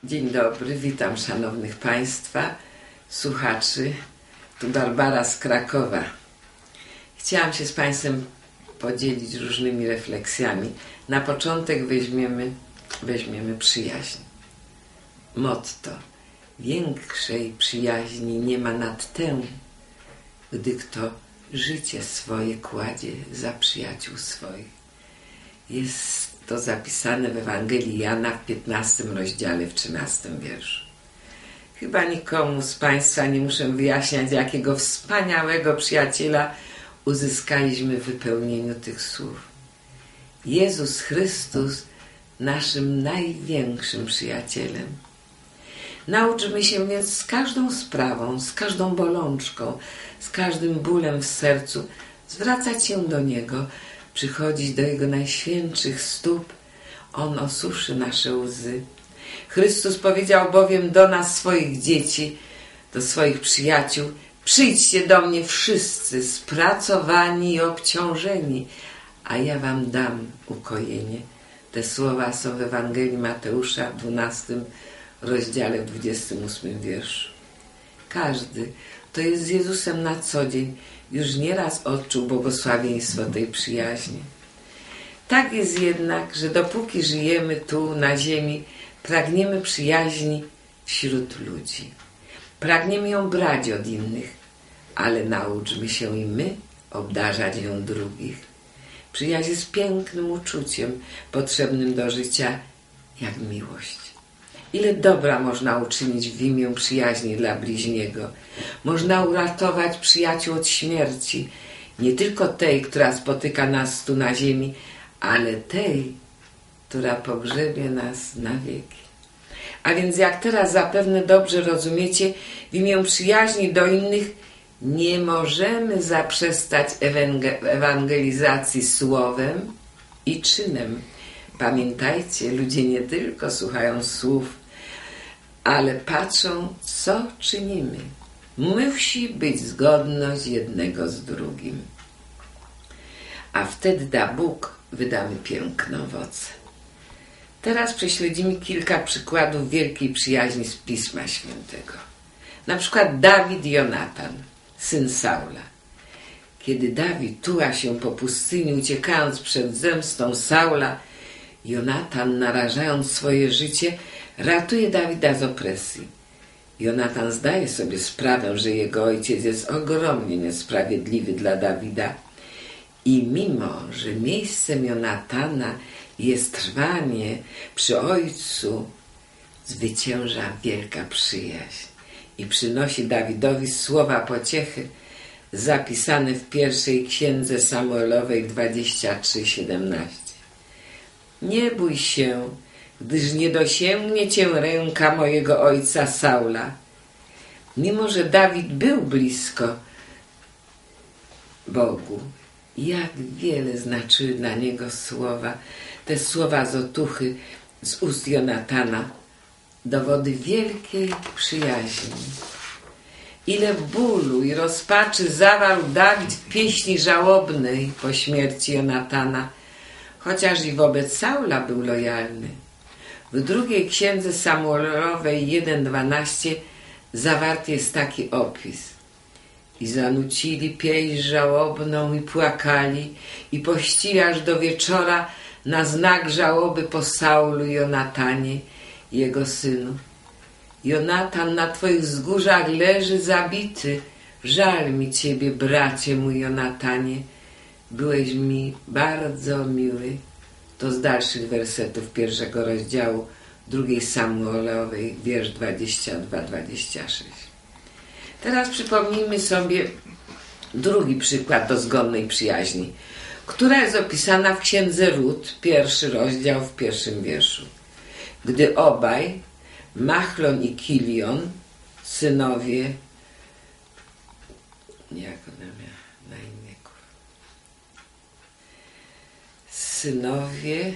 Dzień dobry, witam szanownych Państwa, słuchaczy. Tu Barbara z Krakowa. Chciałam się z Państwem podzielić różnymi refleksjami. Na początek weźmiemy przyjaźń. Motto: większej przyjaźni nie ma nad tę, gdy kto życie swoje kładzie za przyjaciół swoich. Jest to zapisane w Ewangelii Jana w 15 rozdziale, w 13 wierszu. Chyba nikomu z Państwa nie muszę wyjaśniać, jakiego wspaniałego przyjaciela uzyskaliśmy w wypełnieniu tych słów. Jezus Chrystus, naszym największym przyjacielem. Nauczmy się więc z każdą sprawą, z każdą bolączką, z każdym bólem w sercu zwracać się do Niego, przychodzić do Jego najświętszych stóp. On osuszy nasze łzy. Chrystus powiedział bowiem do nas, swoich dzieci, do swoich przyjaciół: przyjdźcie do mnie wszyscy spracowani i obciążeni, a ja wam dam ukojenie. Te słowa są w Ewangelii Mateusza w 12 rozdziale, w 28 wierszu. Każdy, kto jest z Jezusem na co dzień, już nieraz odczuł błogosławieństwo tej przyjaźni. Tak jest jednak, że dopóki żyjemy tu na ziemi, pragniemy przyjaźni wśród ludzi. Pragniemy ją brać od innych, ale nauczmy się i my obdarzać ją drugich. Przyjaźń jest pięknym uczuciem, potrzebnym do życia, jak miłość. Ile dobra można uczynić w imię przyjaźni dla bliźniego. Można uratować przyjaciół od śmierci, nie tylko tej, która spotyka nas tu na ziemi, ale tej, która pogrzebie nas na wieki. A więc, jak teraz zapewne dobrze rozumiecie, w imię przyjaźni do innych nie możemy zaprzestać ewangelizacji słowem i czynem. Pamiętajcie, ludzie nie tylko słuchają słów, ale patrzą, co czynimy. Musi być zgodność jednego z drugim. A wtedy da Bóg, wydamy piękne owoce. Teraz prześledzimy kilka przykładów wielkiej przyjaźni z Pisma Świętego. Na przykład Dawid i Jonatan, syn Saula. Kiedy Dawid tuła się po pustyni, uciekając przed zemstą Saula, Jonatan, narażając swoje życie, ratuje Dawida z opresji. Jonatan zdaje sobie sprawę, że jego ojciec jest ogromnie niesprawiedliwy dla Dawida. I mimo, że miejscem Jonatana jest trwanie przy ojcu, zwycięża wielka przyjaźń i przynosi Dawidowi słowa pociechy zapisane w pierwszej księdze Samuelowej 23:17. Nie bój się, gdyż nie dosięgnie cię ręka mojego ojca Saula. Mimo że Dawid był blisko Bogu, jak wiele znaczyły dla niego słowa, te słowa z otuchy z ust Jonatana, dowody wielkiej przyjaźni. Ile bólu i rozpaczy zawarł Dawid w pieśni żałobnej po śmierci Jonatana, chociaż i wobec Saula był lojalny. W drugiej księdze Samuelowej 1:12 zawarty jest taki opis: i zanucili pieśń żałobną i płakali i pościli aż do wieczora na znak żałoby po Saulu i Jonatanie, jego synu. Jonatan na twoich wzgórzach leży zabity. Żal mi ciebie, bracie mój Jonatanie. Byłeś mi bardzo miły. To z dalszych wersetów 1 rozdziału 2 Samuelowej, wiersz 22-26. Teraz przypomnijmy sobie drugi przykład dozgonnej przyjaźni, która jest opisana w księdze Rut, 1 rozdział, w 1 wierszu. Gdy obaj, Machlon i Kilion, synowie, jak ona miała na imię, synowie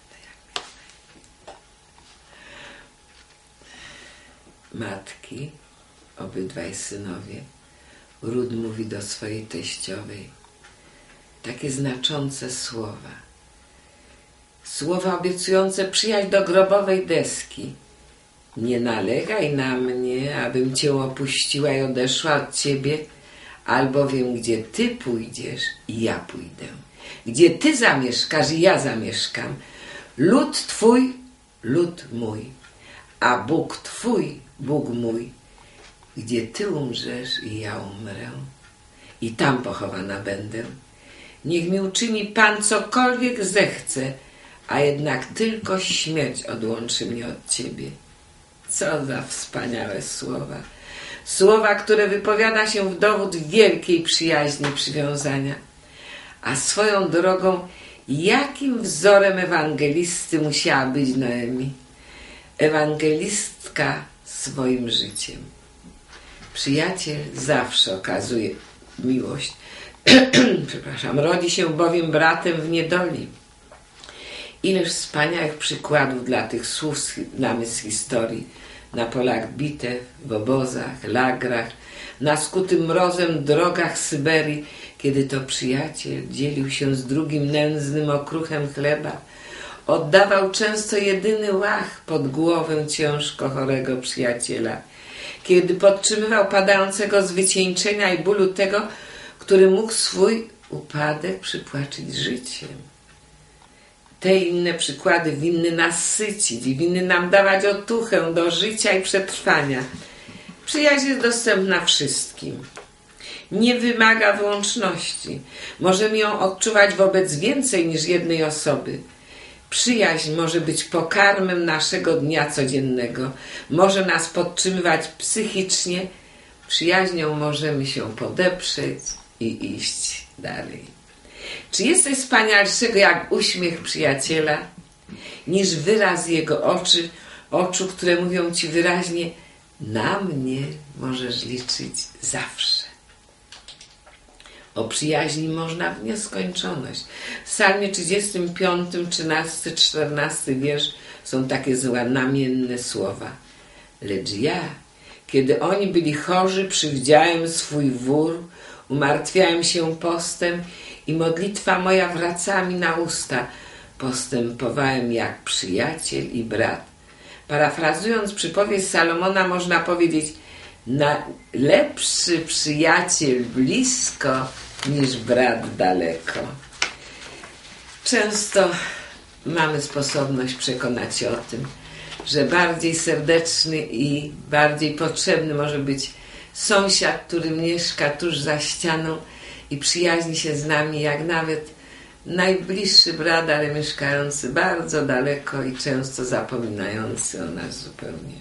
matki, obydwaj synowie, Rut mówi do swojej teściowej takie znaczące słowa obiecujące przyjaźń do grobowej deski. Nie nalegaj na mnie, abym cię opuściła i odeszła od ciebie, albowiem gdzie ty pójdziesz, i ja pójdę. Gdzie ty zamieszkasz, i ja zamieszkam. Lud twój, lud mój, a Bóg twój, Bóg mój. Gdzie ty umrzesz, i ja umrę, i tam pochowana będę. Niech mi uczyni Pan cokolwiek zechce, a jednak tylko śmierć odłączy mnie od ciebie. Co za wspaniałe słowa. Słowa, które wypowiada się w dowód wielkiej przyjaźni i przywiązania. A swoją drogą, jakim wzorem ewangelisty musiała być Noemi? Ewangelistka swoim życiem. Przyjaciel zawsze okazuje miłość. Przepraszam, rodzi się bowiem bratem w niedoli. Ileż wspaniałych przykładów dla tych słów znamy z historii. Na polach bitew, w obozach, lagrach, na skutym mrozem drogach Syberii, kiedy to przyjaciel dzielił się z drugim nędznym okruchem chleba, oddawał często jedyny łach pod głowę ciężko chorego przyjaciela, kiedy podtrzymywał padającego z wycieńczenia i bólu tego, który mógł swój upadek przypłacić życiem. Te inne przykłady winny nas sycić i winny nam dawać otuchę do życia i przetrwania. Przyjaźń jest dostępna wszystkim. Nie wymaga wyłączności. Możemy ją odczuwać wobec więcej niż jednej osoby. Przyjaźń może być pokarmem naszego dnia codziennego. Może nas podtrzymywać psychicznie. Przyjaźnią możemy się podeprzeć i iść dalej. Czy jest coś wspanialszego jak uśmiech przyjaciela, niż wyraz jego oczu, które mówią ci wyraźnie: na mnie możesz liczyć zawsze. O przyjaźni można w nieskończoność. W psalmie 35, 13, 14 wiersz są takie znamienne słowa. Lecz ja, kiedy oni byli chorzy, przywdziałem swój wór, umartwiałem się postem i modlitwa moja wraca mi na usta. Postępowałem jak przyjaciel i brat. Parafrazując przypowieść Salomona, można powiedzieć: lepszy przyjaciel blisko niż brat daleko. Często mamy sposobność przekonać się o tym, że bardziej serdeczny i bardziej potrzebny może być sąsiad, który mieszka tuż za ścianą i przyjaźni się z nami, jak nawet najbliższy brat, ale mieszkający bardzo daleko i często zapominający o nas zupełnie.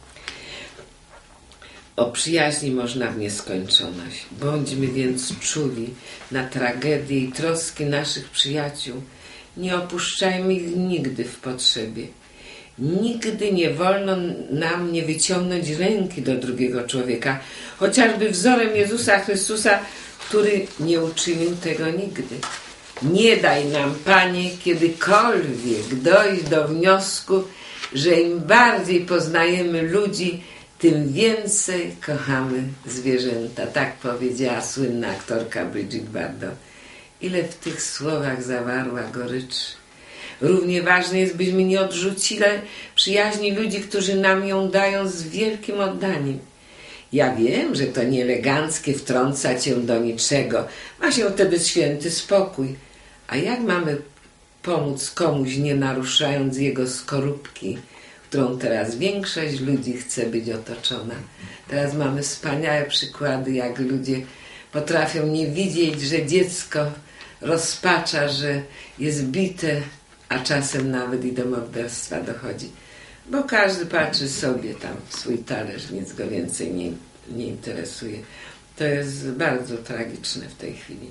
O przyjaźni można w nieskończoność. Bądźmy więc czuli na tragedie i troski naszych przyjaciół. Nie opuszczajmy ich nigdy w potrzebie. Nigdy nie wolno nam nie wyciągnąć ręki do drugiego człowieka, chociażby wzorem Jezusa Chrystusa, który nie uczynił tego nigdy. Nie daj nam, Panie, kiedykolwiek dojść do wniosku, że im bardziej poznajemy ludzi, tym więcej kochamy zwierzęta. Tak powiedziała słynna aktorka Bridget Bardot. Ile w tych słowach zawarła gorycz. Równie ważne jest, byśmy nie odrzucili przyjaźni ludzi, którzy nam ją dają z wielkim oddaniem. Ja wiem, że to nieeleganckie wtrącać się do niczego. Ma się wtedy święty spokój. A jak mamy pomóc komuś, nie naruszając jego skorupki, którą teraz większość ludzi chce być otoczona? Teraz mamy wspaniałe przykłady, jak ludzie potrafią nie widzieć, że dziecko rozpacza, że jest bite, a czasem nawet i do morderstwa dochodzi. Bo każdy patrzy sobie tam w swój talerz, nic go więcej nie interesuje. To jest bardzo tragiczne w tej chwili.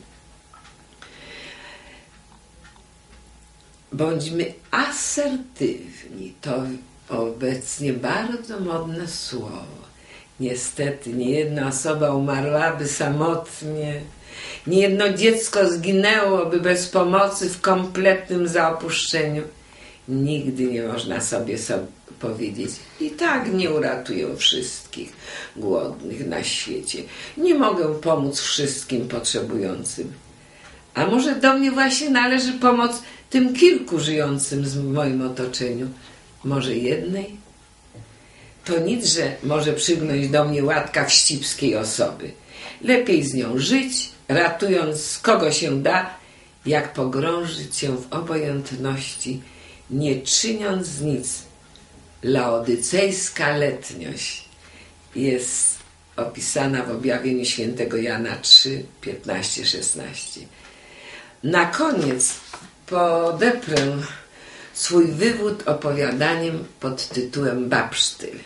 Bądźmy asertywni. To obecnie bardzo modne słowo. Niestety niejedna osoba umarłaby samotnie. Niejedno dziecko zginęłoby bez pomocy w kompletnym zaopuszczeniu. Nigdy nie można sobie powiedzieć: i tak nie uratuję wszystkich głodnych na świecie. Nie mogę pomóc wszystkim potrzebującym. A może do mnie właśnie należy pomoc tym kilku żyjącym w moim otoczeniu? Może jednej? To nic, że może przygnąć do mnie łatka wścibskiej osoby. Lepiej z nią żyć, ratując kogo się da, jak pogrążyć się w obojętności, nie czyniąc nic. Laodycejska letniość jest opisana w objawieniu świętego Jana 3, 15, 16. Na koniec podeprę swój wywód opowiadaniem pod tytułem Babsztyl.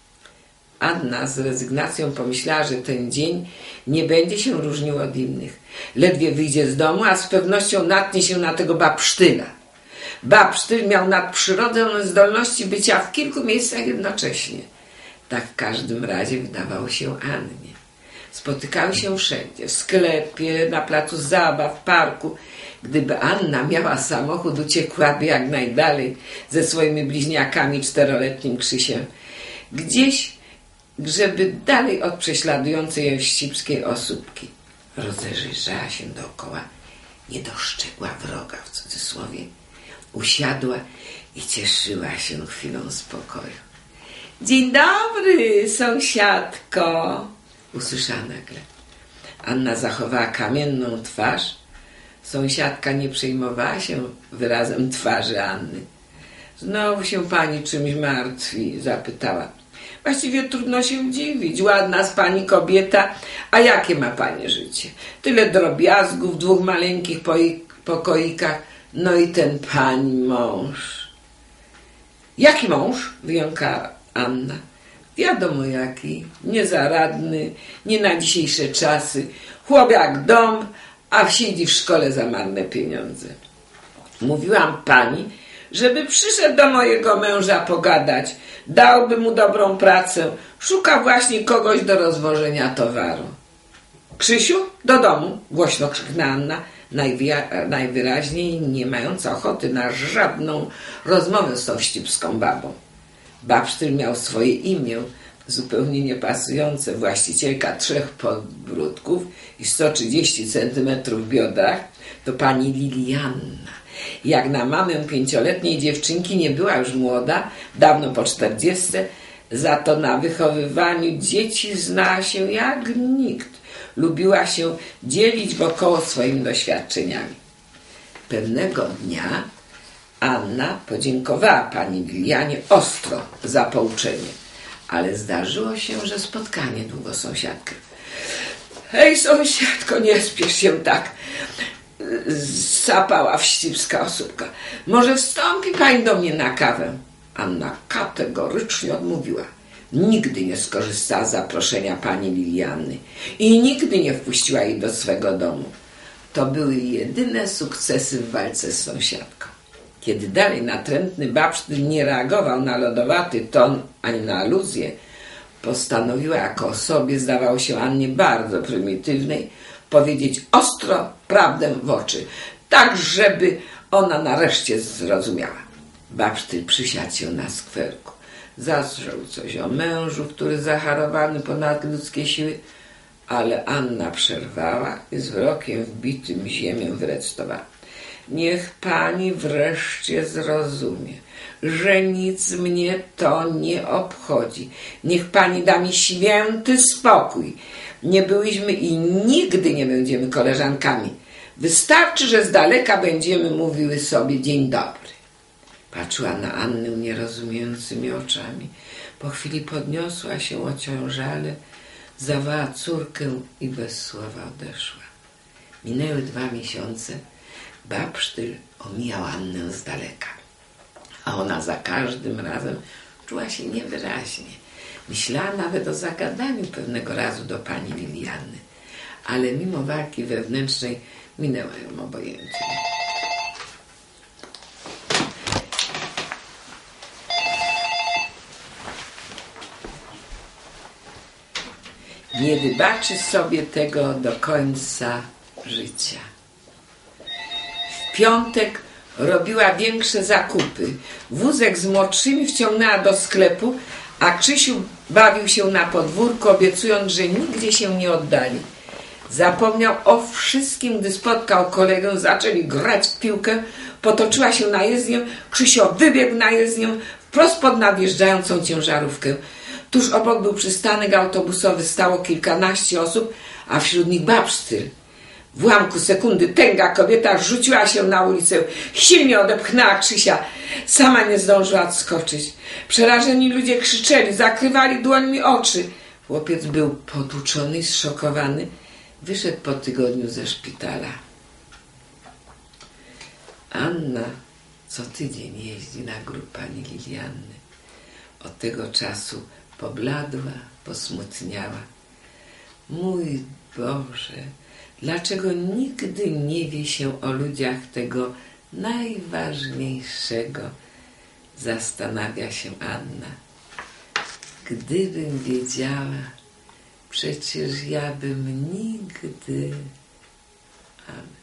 Anna z rezygnacją pomyślała, że ten dzień nie będzie się różnił od innych. Ledwie wyjdzie z domu, a z pewnością natknie się na tego babsztyla. Babsztyl miał nadprzyrodzone zdolności bycia w kilku miejscach jednocześnie. Tak w każdym razie wydawało się Annie. Spotykały się wszędzie, w sklepie, na placu zabaw, w parku. Gdyby Anna miała samochód, uciekłaby jak najdalej ze swoimi bliźniakami 4-letnim Krzysiem. Gdzieś, żeby dalej od prześladującej ją wścibskiej osóbki. Rozejrzała się dookoła, nie dostrzegła wroga w cudzysłowie. Usiadła i cieszyła się chwilą spokoju. Dzień dobry, sąsiadko! Usłyszała nagle. Anna zachowała kamienną twarz. Sąsiadka nie przejmowała się wyrazem twarzy Anny. Znowu się pani czymś martwi? Zapytała. Właściwie trudno się dziwić. Ładna z pani kobieta, a jakie ma pani życie? Tyle drobiazgów w 2 maleńkich pokoikach, no i ten pani mąż. Jaki mąż? Wyjąkała Anna. Wiadomo jaki, niezaradny, nie na dzisiejsze czasy, chłop jak dąb, a siedzi w szkole za marne pieniądze. Mówiłam pani, żeby przyszedł do mojego męża pogadać, dałby mu dobrą pracę, szuka właśnie kogoś do rozwożenia towaru. Krzysiu, do domu, głośno krzyknęła Anna, najwyraźniej nie mająca ochoty na żadną rozmowę z tą wścibską babą. Babsztyl miał swoje imię, zupełnie niepasujące, właścicielka 3 podbródków i 130 cm w biodrach, to pani Lilianna. Jak na mamę 5-letniej dziewczynki nie była już młoda, dawno po 40, za to na wychowywaniu dzieci znała się jak nikt. Lubiła się dzielić wokoło swoimi doświadczeniami. Pewnego dnia Anna podziękowała pani Lilianie ostro za pouczenie, ale zdarzyło się, że spotkała niedługo sąsiadkę. Hej, sąsiadko, nie spiesz się tak, sapała wścibska osóbka. Może wstąpi pani do mnie na kawę? Anna kategorycznie odmówiła. Nigdy nie skorzystała z zaproszenia pani Liliany i nigdy nie wpuściła jej do swego domu. To były jedyne sukcesy w walce z sąsiadką. Kiedy dalej natrętny Babsztyl nie reagował na lodowaty ton ani na aluzję, postanowiła jako osobie, zdawało się Annie bardzo prymitywnej, powiedzieć ostro prawdę w oczy, tak żeby ona nareszcie zrozumiała. Babsztyl przysiadł się na skwerku. Zasłyszał coś o mężu, który zacharowany ponad ludzkie siły, ale Anna przerwała i z wzrokiem wbitym ziemię wyrecytowała. Niech pani wreszcie zrozumie, że nic mnie to nie obchodzi. Niech pani da mi święty spokój. Nie byłyśmy i nigdy nie będziemy koleżankami. Wystarczy, że z daleka będziemy mówiły sobie dzień dobry. Patrzyła na Annę nierozumiejącymi oczami. Po chwili podniosła się ociążale, zawała córkę i bez słowa odeszła. Minęły 2 miesiące. Babsztyl omijał Annę z daleka, a ona za każdym razem czuła się niewyraźnie. Myślała nawet o zagadaniu pewnego razu do pani Liliany, ale mimo walki wewnętrznej minęła ją obojętnie. Nie wybaczy sobie tego do końca życia. W piątek robiła większe zakupy. Wózek z młodszymi wciągnęła do sklepu, a Krzysiu bawił się na podwórku, obiecując, że nigdzie się nie oddali. Zapomniał o wszystkim, gdy spotkał kolegę, zaczęli grać w piłkę, potoczyła się na jezdnię, Krzysio wybiegł na jezdnię wprost pod nadjeżdżającą ciężarówkę. Tuż obok był przystanek autobusowy, stało kilkanaście osób, a wśród nich babsztyl. W ułamku sekundy tęga kobieta rzuciła się na ulicę, silnie odepchnęła Krzysia. Sama nie zdążyła odskoczyć. Przerażeni ludzie krzyczeli, zakrywali dłońmi oczy. Chłopiec był potłuczony i zszokowany. Wyszedł po tygodniu ze szpitala. Anna co tydzień jeździ na grób pani Lilianny. Od tego czasu pobladła, posmutniała. Mój Boże, dlaczego nigdy nie wie się o ludziach tego najważniejszego? Zastanawia się Anna. Gdybym wiedziała, przecież ja bym nigdy... Amen.